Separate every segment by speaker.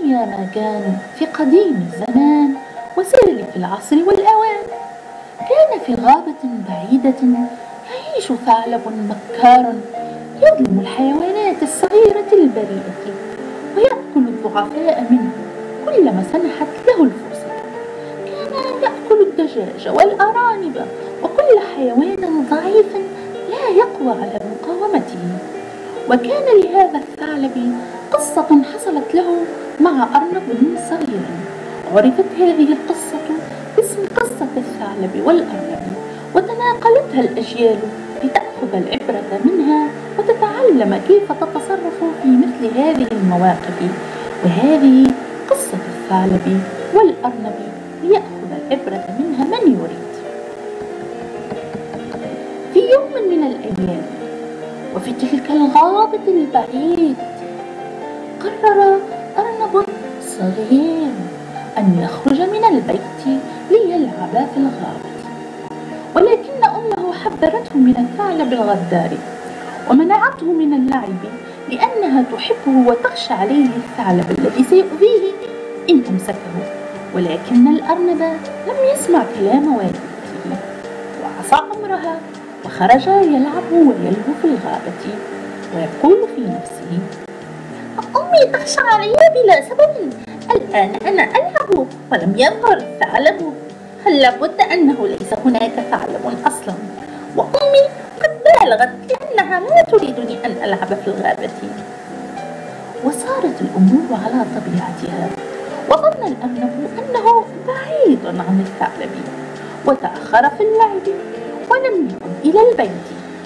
Speaker 1: أيام كانوا في قديم الزمان وسالف العصر والأوان، كان في غابة بعيدة يعيش ثعلب مكار يظلم الحيوانات الصغيرة البريئة ويأكل الضعفاء منه كلما سنحت له الفرصة. كان يأكل الدجاج والأرانب وكل حيوان ضعيف لا يقوى على مقاومته. وكان لهذا الثعلب قصة حصلت له مع أرنب صغير، عرفت هذه القصة باسم قصة الثعلب والأرنب، وتناقلتها الأجيال لتأخذ العبرة منها وتتعلم كيف تتصرف في مثل هذه المواقف. وهذه قصة الثعلب والأرنب ليأخذ العبرة منها من يريد. في يوم من الأيام وفي تلك الغابة البعيدة قرر أرنب صغير أن يخرج من البيت ليلعب في الغابة، ولكن أمه حذرته من الثعلب الغدار ومنعته من اللعب لأنها تحبه وتخشى عليه الثعلب الذي سيؤذيه إن أمسكه. ولكن الأرنب لم يسمع كلام والدته وعصى أمرها وخرج يلعب ويلهو في الغابة ويقول في نفسه: أمي تخشى علي بلا سبب، الآن أنا ألعب ولم يظهر الثعلب، هل لابد أنه ليس هناك ثعلب أصلا، وأمي قد بالغت لأنها لا تريدني أن ألعب في الغابة. وصارت الأمور على طبيعتها، وظن الأرنب أنه بعيد عن الثعلب وتأخر في اللعب ولم يعد إلى البيت.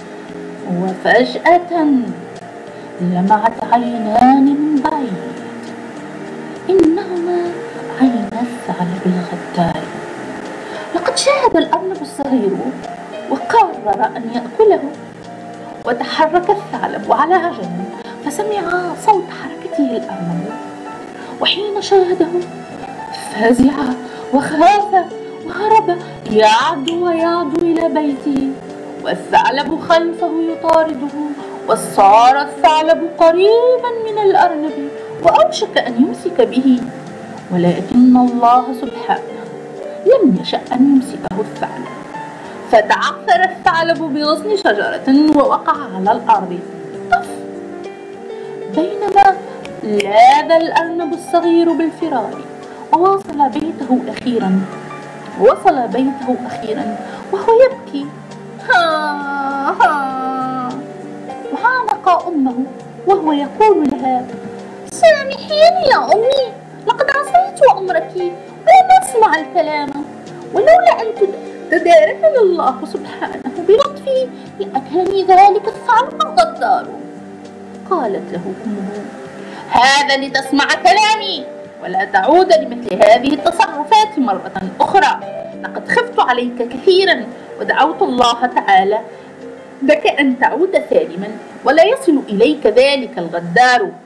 Speaker 1: وفجأة لمعت عينان من بعيد، إنهما عينا الثعلب الغدار. لقد شاهد الأرنب الصغير وقرر أن يأكله، وتحرك الثعلب على عجل فسمع صوت حركته الأرنب، وحين شاهده فزع وخاف وهرب يعدو ويعدو إلى بيته، والثعلب خلفه يطارده. وصار الثعلب قريبا من الأرنب وأوشك أن يمسك به، ولكن الله سبحانه لم يشأ أن يمسكه الثعلب، فتعثر الثعلب بغصن شجرة ووقع على الأرض طف. بينما لاذ الأرنب الصغير بالفرار ووصل بيته أخيرا وهو يبكي وعانق أمه وهو يقول لها: سامحيني يا أمي، لقد عصيت أمرك ولم أسمع الكلام، ولولا أن تداركني الله سبحانه بلطفه لأكلني ذلك الثعلب الغدار. قالت له أمه: هذا لتسمع كلامي ولا تعود لمثل هذه التصرفات مرة أخرى، لقد خفت عليك كثيرا ودعوت الله تعالى لك أن تعود سالما ولا يصل إليك ذلك الغدار.